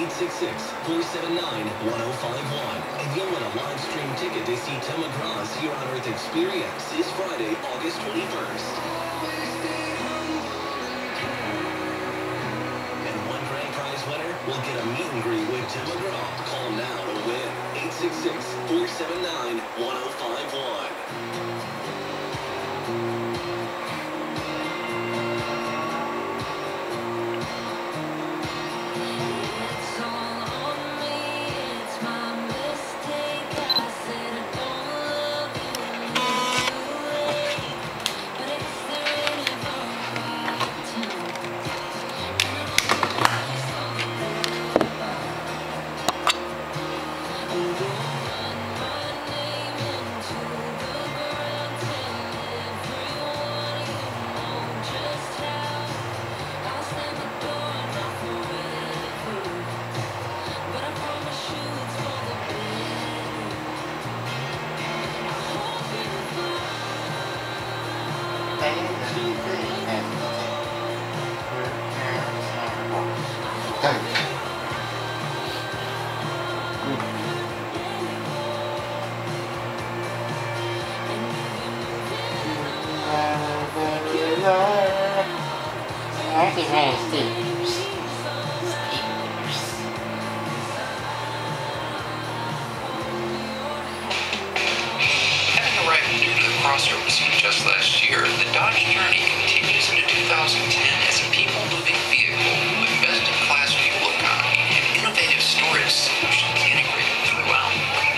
866-479-1051. And you'll win a live stream ticket to see Tim McGraw's Here on Earth Experience this Friday, August 21st. And one grand prize winner will get a meet and greet with Tim McGraw. Call now to win. 866-479-1051. Crossroads just last year, the Dodge journey continues into 2010 as a people-moving vehicle with best-in-class fuel economy and innovative storage solutions integrated throughout.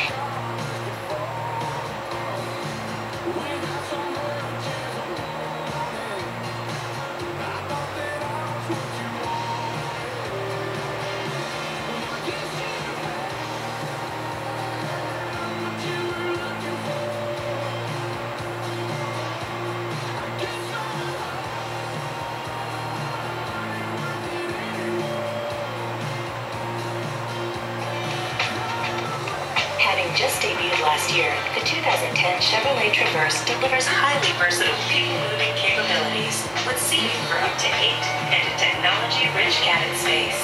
Just debuted last year, the 2010 Chevrolet Traverse delivers highly versatile people-moving capabilities with seating for up to 8 and a technology-rich cabin space.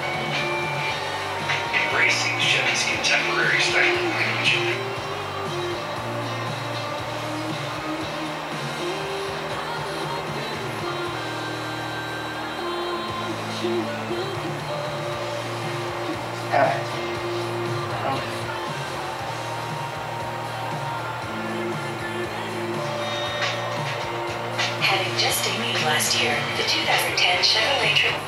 Embracing Chevy's contemporary styling language. Just debuted last year, the 2010 Chevrolet Traverse.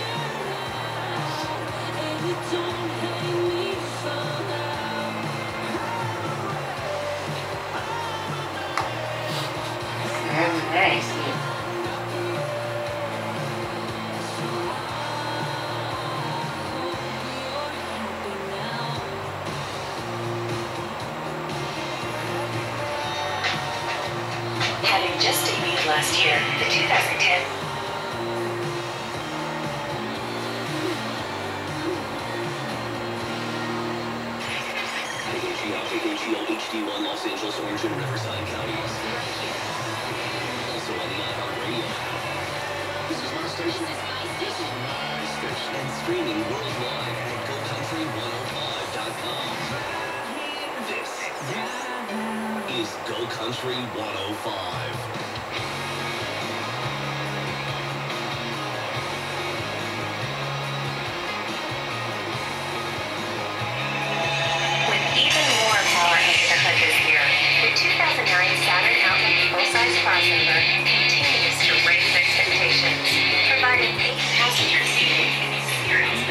Having just debuted last year, the 2010 KKGO HD1 Los Angeles, Orange, and Riverside counties. Also on the iHeartRadio. This is my station. This is my station. And streaming worldwide at GoCountry105.com. This is Go Country 105. The 2009 Saturn Outlook full-size crossover continues to raise expectations, providing 8 passenger seating and experienced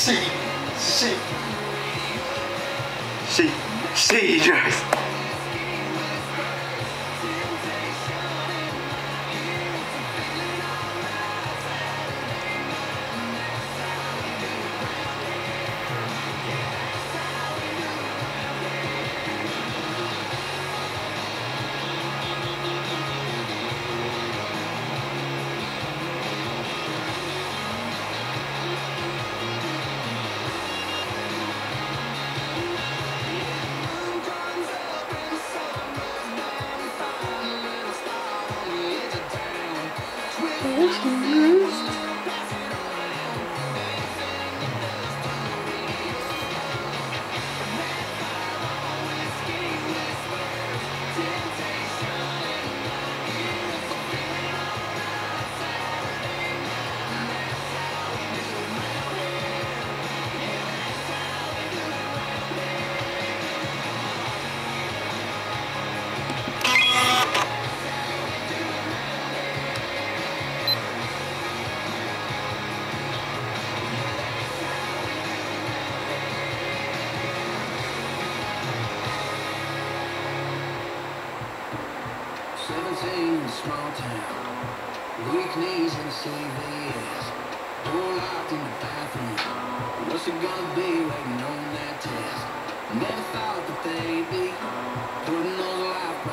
She drives. Small town, weak knees and CVS, all locked in the bathroom. What's it gonna be waiting on that test? Never thought that they'd be putting those life